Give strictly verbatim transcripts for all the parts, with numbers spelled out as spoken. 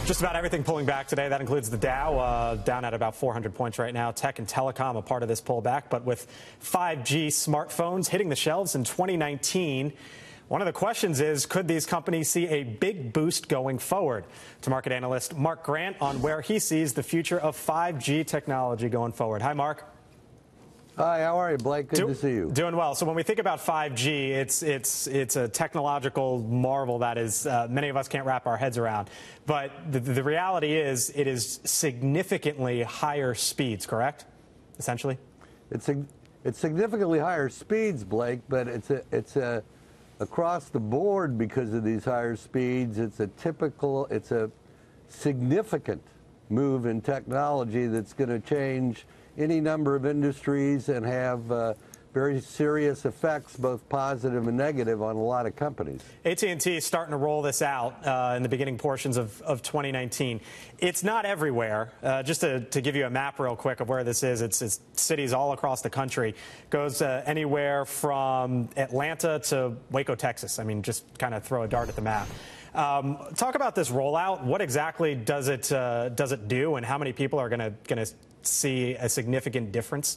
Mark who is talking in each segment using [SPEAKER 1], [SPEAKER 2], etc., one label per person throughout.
[SPEAKER 1] Just about everything pulling back today. That includes the Dow, uh, down at about four hundred points right now. Tech and telecom a part of this pullback. But with five G smartphones hitting the shelves in twenty nineteen, one of the questions is, could these companies see a big boost going forward? To market analyst Mark Grant on where he sees the future of five G technology going forward. Hi, Mark.
[SPEAKER 2] Hi, how are you, Blake? Good
[SPEAKER 1] Do,
[SPEAKER 2] to see you.
[SPEAKER 1] Doing well. So when we think about five G, it's it's it's a technological marvel that is uh, many of us can't wrap our heads around. But the, the reality is, it is significantly higher speeds. Correct? Essentially,
[SPEAKER 2] it's a, it's significantly higher speeds, Blake. But it's a it's a across the board because of these higher speeds. It's a typical. It's a significant move in technology that's going to change any number of industries and have uh, very serious effects, both positive and negative, on a lot of companies.
[SPEAKER 1] A T and T is starting to roll this out uh, in the beginning portions of, of twenty nineteen. It's not everywhere. Uh, just to, to give you a map real quick of where this is, it's, it's cities all across the country. Goes uh, anywhere from Atlanta to Waco, Texas. I mean, just kind of throw a dart at the map. Um, talk about this rollout. What exactly does it uh, does it do, and how many people are going to going to see a significant difference?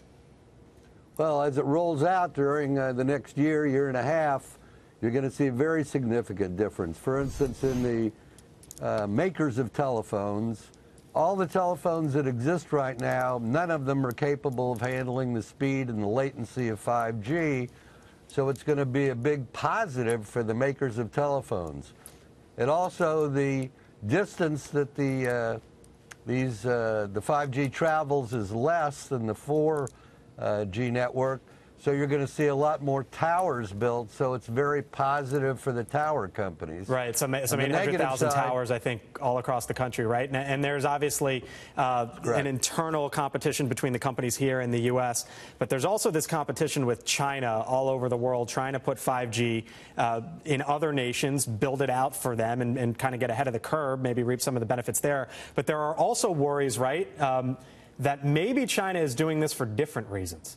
[SPEAKER 2] Well, as it rolls out during uh, the next year, year and a half, you're going to see a very significant difference. For instance, in the uh, makers of telephones, all the telephones that exist right now, none of them are capable of handling the speed and the latency of five G. So it's going to be a big positive for the makers of telephones. And also the distance that the uh, these uh, the five G travels is less than the four G network. So you're going to see a lot more towers built, so it's very positive for the tower companies.
[SPEAKER 1] Right, some, some eight hundred thousand towers, I think, all across the country, right? And, and there's obviously uh, an internal competition between the companies here in the U S, but there's also this competition with China all over the world, trying to put five G uh, in other nations, build it out for them, and, and kind of get ahead of the curve, maybe reap some of the benefits there. But there are also worries, right, um, that maybe China is doing this for different reasons.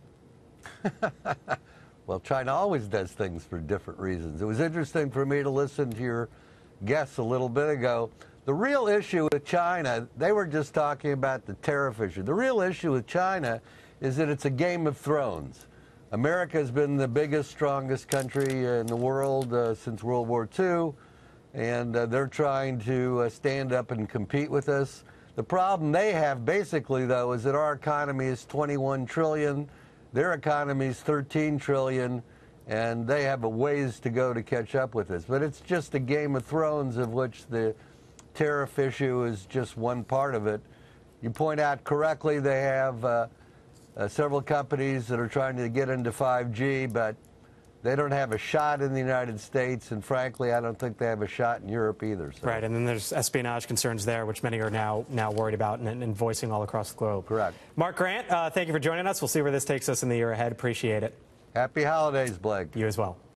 [SPEAKER 2] Well, China always does things for different reasons. It was interesting for me to listen to your guests a little bit ago. The real issue with China, they were just talking about the tariff issue. The real issue with China is that it's a Game of Thrones. America has been the biggest, strongest country in the world uh, since World War Two, and uh, they're trying to uh, stand up and compete with us. The problem they have, basically, though, is that our economy is twenty-one trillion dollars. Their economy is thirteen trillion dollars, and they have a ways to go to catch up with us. But it's just a Game of Thrones, of which the tariff issue is just one part of it. You point out correctly, they have uh, uh, several companies that are trying to get into five G, but they don't have a shot in the United States, and frankly, I don't think they have a shot in Europe either. So.
[SPEAKER 1] Right, and then there's espionage concerns there, which many are now now worried about and, and voicing all across the globe.
[SPEAKER 2] Correct.
[SPEAKER 1] Mark Grant, uh, thank you for joining us. We'll see where this takes us in the year ahead. Appreciate it.
[SPEAKER 2] Happy holidays, Blake.
[SPEAKER 1] You as well.